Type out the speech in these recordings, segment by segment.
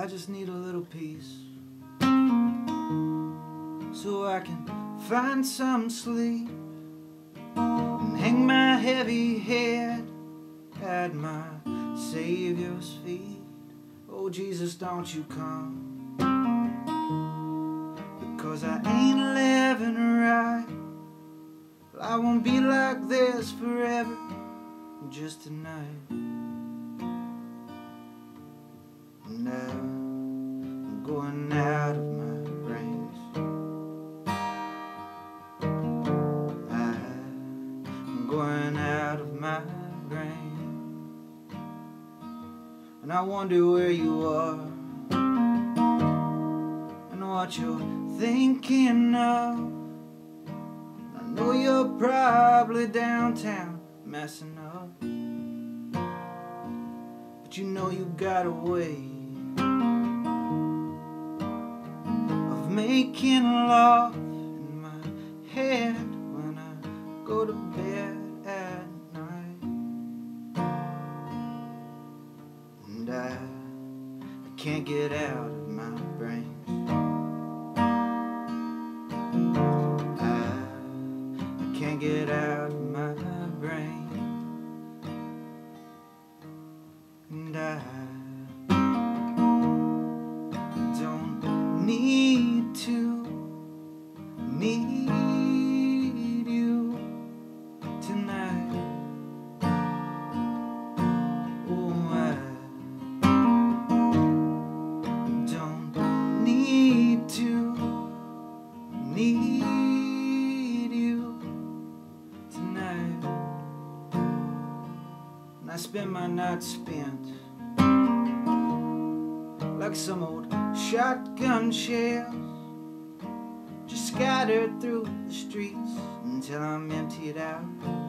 I just need a little peace, so I can find some sleep and hang my heavy head at my Savior's feet. Oh Jesus, don't you come, because I ain't living right. Well, I won't be like this forever, just tonight. And I'm going out of my brains. I'm going out of my brain. And I wonder where you are and what you're thinking of. I know you're probably downtown messing up, but you know you got a way of making love in my head when I go to bed at night. And I can't get out of my brains. I can't get out of my brain. And I don't need to need you tonight. Oh, I don't need to need you tonight. And I spend my nights spent like some old shotgun shells, just scattered through the streets until I'm emptied out.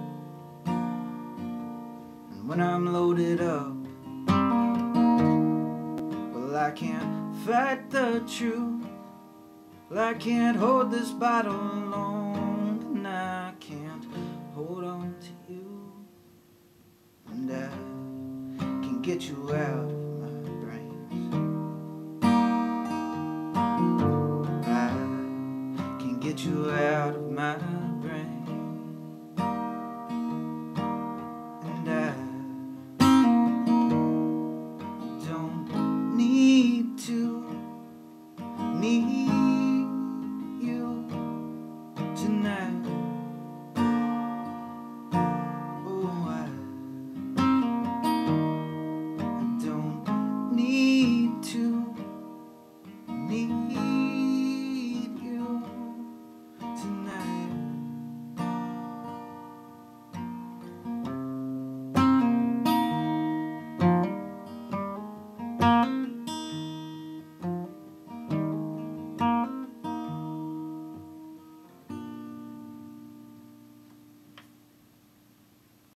And when I'm loaded up, well, I can't fight the truth. Well, I can't hold this bottle alone, and I can't hold on to you. And I can get you out of my brains. I can get you out of my brain. And I don't need to need you tonight. Oh, I don't need to need you tonight.